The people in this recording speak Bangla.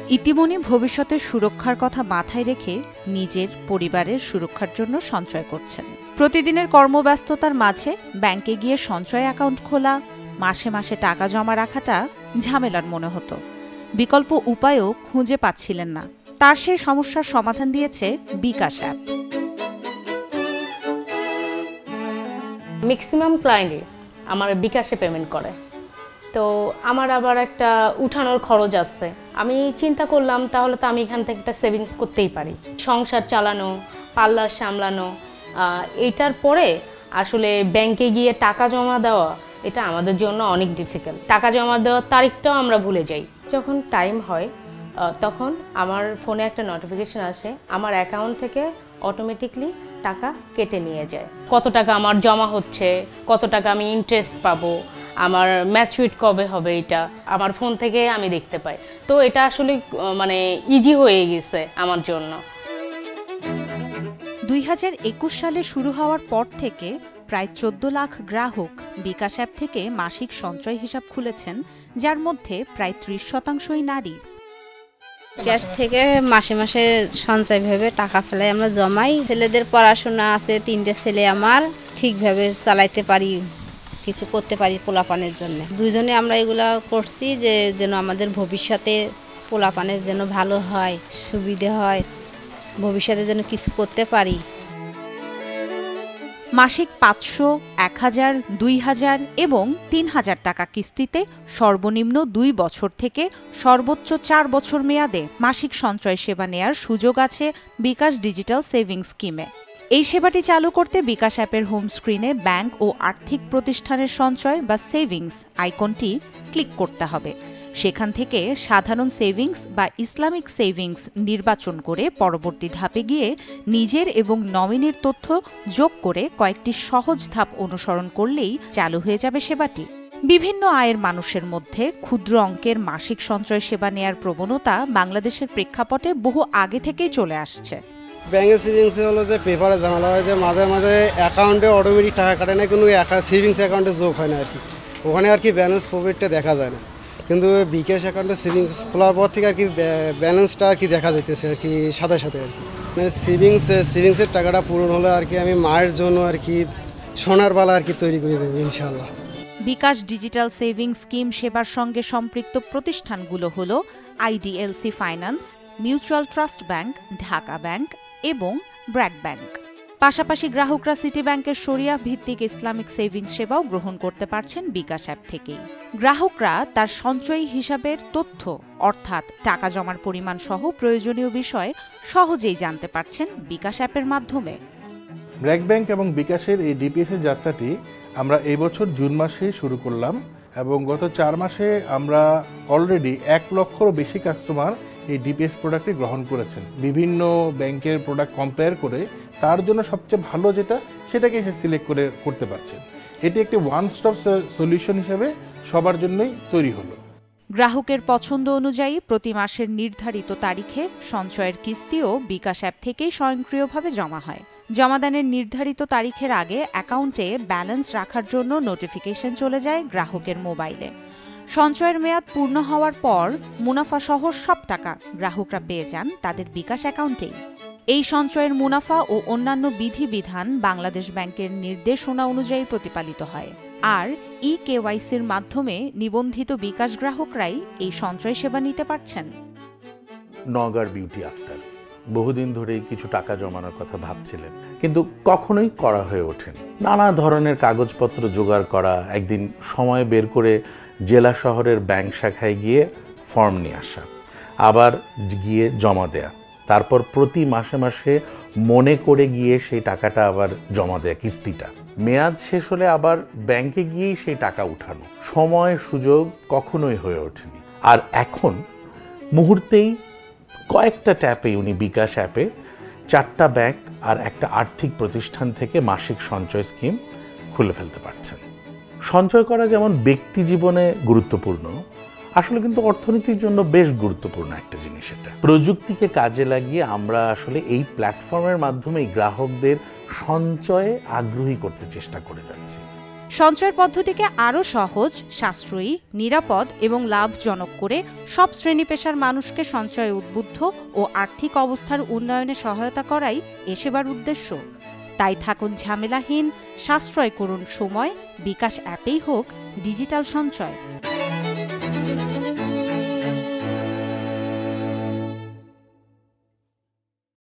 ইতিমধ্যে ভবিষ্যতের সুরক্ষার কথা মাথায় রেখে নিজের পরিবারের সুরক্ষার জন্য সঞ্চয় করছেন। প্রতিদিনের কর্মব্যস্ততার মাঝে ব্যাংকে গিয়ে সঞ্চয় অ্যাকাউন্ট খোলা, মাসে মাসে টাকা জমা রাখাটা ঝামেলার মনে হতো। বিকল্প উপায়ও খুঁজে পাচ্ছিলেন না। তার সেই সমস্যার সমাধান দিয়েছে bKash অ্যাপ। ম্যাক্সিমাম ক্লায়েন্টই আমার bKash-এ পেমেন্ট করে, তো আমার আবার একটা উঠানোর খরচ আছে। আমি চিন্তা করলাম তাহলে তো আমি এখান থেকে একটা সেভিংস করতেই পারি। সংসার চালানো, পার্লার সামলানো, এইটার পরে আসলে ব্যাংকে গিয়ে টাকা জমা দেওয়া এটা আমাদের জন্য অনেক ডিফিকাল্ট। টাকা জমা দেওয়ার তারিখটাও আমরা ভুলে যাই। যখন টাইম হয় তখন আমার ফোনে একটা নোটিফিকেশন আসে, আমার অ্যাকাউন্ট থেকে অটোমেটিকলি টাকা কেটে নিয়ে যায়। কত টাকা আমার জমা হচ্ছে, কত টাকা আমি ইন্টারেস্ট পাবো, আমার ম্যাচুরিটি কবে হবে, এটা আমার ফোন থেকে আমি দেখতে পাই। তো এটা আসলে মানে ইজি হয়ে গেছে আমার জন্য। 2021 সালে শুরু হওয়ার পর থেকে প্রায় 14 লাখ গ্রাহক bKash অ্যাপ থেকে মাসিক সঞ্চয় হিসাব খুলেছেন, যার মধ্যে প্রায় 30% নারী। ক্যাশ থেকে মাসে মাসে সঞ্চয় ভেবে টাকা ফেলাই আমরা জমাই। ছেলেদের পড়াশোনা আছে, 3টে ছেলে আমার, ঠিকভাবে চালাইতে পারি, কিছু করতে পারি পোলাপানের জন্য। দুজনে আমরা এগুলা করছি যে যেন আমাদের ভবিষ্যতে পোলাপানের যেন ভালো হয়, সুবিধে হয়, ভবিষ্যতে যেন কিছু করতে পারি। মাসিক 500, 1000, 2000 এবং 3000 টাকা কিস্তিতে সর্বনিম্ন 2 বছর থেকে সর্বোচ্চ 4 বছর মেয়াদে মাসিক সঞ্চয় সেবা নেয়ার সুযোগ আছে bKash ডিজিটাল সেভিংস স্কিমে। এই সেবাটি চালু করতে bKash অ্যাপের হোম স্ক্রিনে ব্যাংক ও আর্থিক প্রতিষ্ঠানের সঞ্চয় বা সেভিংস আইকনটি ক্লিক করতে হবে। সেখান থেকে সাধারণ সেভিংস বা ইসলামিক সেভিংস নির্বাচন করে পরবর্তী ধাপে গিয়ে নিজের এবং নমিনির তথ্য যোগ করে কয়েকটি সহজ ধাপ অনুসরণ করলেই চালু হয়ে যাবে সেবাটি। বিভিন্ন আয়ের মানুষের মধ্যে ক্ষুদ্র অঙ্কের মাসিক সঞ্চয় সেবা নেয়ার প্রবণতা বাংলাদেশের প্রেক্ষাপটে বহু আগে থেকেই চলে আসছে। ব্যাংকের সেভিংসে হলো যে পেপারে ঝামেলা হয় যে মাঝে মাঝে অ্যাকাউন্টে অটোমেটিক টাকা কাটে না, কিন্তু সেভিংস অ্যাকাউন্টে যোগ হয় না আর কি, ওখানে আর কি ব্যালেন্স প্রফিটটা দেখা যায় না। কিন্তু bKash অ্যাকাউন্টে সেভিংস খোলার পর থেকে আর কি ব্যালেন্সটা আর কি দেখা যাইতেছে আর কি সাথে সাথে আর কি। মানে সেভিংসের টাকাটা পূরণ হলে আর কি আমি মায়ের জন্য আর কি সোনার বালা আর কি তৈরি করে দেবো ইনশাআল্লাহ। bKash ডিজিটাল সেভিংস স্কিম সেবার সঙ্গে সম্পৃক্ত প্রতিষ্ঠানগুলো হল IDLC finance, mutual trust bank, Dhaka bank এবং ব্র্যাক ব্যাংক। পাশাপাশি গ্রাহকরা সিটি ব্যাংকের শরিয়াহ ভিত্তিক ইসলামিক সেভিংস সেবাও গ্রহণ করতে পারছেন bKash অ্যাপ থেকেই। গ্রাহকরা তার সঞ্চয়ী হিসাবের তথ্য অর্থাৎ টাকা জমার পরিমাণ সহ প্রয়োজনীয় বিষয় সহজেই জানতে পারছেন bKash অ্যাপের মাধ্যমে। ব্র্যাক ব্যাংক এবং bKash-এর এই ডিপিএস-এর যাত্রাটি আমরা এই বছর জুন মাসে শুরু করলাম এবং গত 4 মাসে আমরা অলরেডি 1 লক্ষেরও বেশি কাস্টমার এই ডিপিএস প্রোডাক্টটি গ্রহণ করেছেন। বিভিন্ন ব্যাংকের প্রোডাক্ট কম্পেয়ার করে তার জন্য সবচেয়ে ভালো যেটা সেটাকে সে সিলেক্ট করে করতে পারছেন। এটি একটি ওয়ান স্টপ সলিউশন হিসেবে সবার জন্যই তৈরি হলো। গ্রাহকের পছন্দ অনুযায়ী প্রতি মাসের নির্ধারিত তারিখে সঞ্চয়ের কিস্তিও bKash অ্যাপ থেকেই স্বয়ংক্রিয়ভাবে জমা হয়। জমাদানের নির্ধারিত তারিখের আগে অ্যাকাউন্টে ব্যালেন্স রাখার জন্য নোটিফিকেশন চলে যায় গ্রাহকের মোবাইলে। সঞ্চয়ের মেয়াদ পূর্ণ হওয়ার পর মুনাফাসহ সব টাকা গ্রাহকরা পেয়ে যান তাদের bKash অ্যাকাউন্টেই। এই সঞ্চয়ের মুনাফা ও অন্যান্য বিধিবিধান বাংলাদেশ ব্যাংকের নির্দেশনা অনুযায়ী প্রতিপালিত হয়। আর eKYC-র মাধ্যমে নিবন্ধিত bKash গ্রাহকরাই এই সঞ্চয় সেবা নিতে পারছেন। নওগাঁর বিউটি আক্তার বহুদিন ধরেই কিছু টাকা জমানোর কথা ভাবছিলেন, কিন্তু কখনোই করা হয়ে ওঠেনি। নানা ধরনের কাগজপত্র জোগাড় করা, একদিন সময় বের করে জেলা শহরের ব্যাংক শাখায় গিয়ে ফর্ম নিয়ে আসা, আবার গিয়ে জমা দেয়া, তারপর প্রতি মাসে মাসে মনে করে গিয়ে সেই টাকাটা আবার জমা দেয়া, কিস্তিটা মেয়াদ শেষ হলে আবার ব্যাংকে গিয়েই সেই টাকা উঠানো, সময় সুযোগ কখনোই হয়ে ওঠেনি। আর এখন মুহূর্তেই কয়েকটা ট্যাপে উনি bKash অ্যাপে 4টা ব্যাংক আর একটা আর্থিক প্রতিষ্ঠান থেকে মাসিক সঞ্চয় স্কিম খুলে ফেলতে পারছেন। সঞ্চয় করা যেমন ব্যক্তি জীবনে গুরুত্বপূর্ণ, আসলে কিন্তু অর্থনীতির জন্য বেশ গুরুত্বপূর্ণ একটা জিনিস। এটা প্রযুক্তিকে কাজে লাগিয়ে আমরা আসলে এই প্ল্যাটফর্মের মাধ্যমেই গ্রাহকদের সঞ্চয়ে আগ্রহী করতে চেষ্টা করে যাচ্ছি। সঞ্চয়ের পদ্ধতিকে আরও সহজ, সাশ্রয়ী, নিরাপদ এবং লাভজনক করে সব শ্রেণী পেশার মানুষকে সঞ্চয়ে উদ্বুদ্ধ ও আর্থিক অবস্থার উন্নয়নে সহায়তা করাই এ সেবার উদ্দেশ্য। তাই থাকুন ঝামেলাহীন, সাশ্রয় করুন সময়, বিকাশ অ্যাপেই হোক ডিজিটাল সঞ্চয়।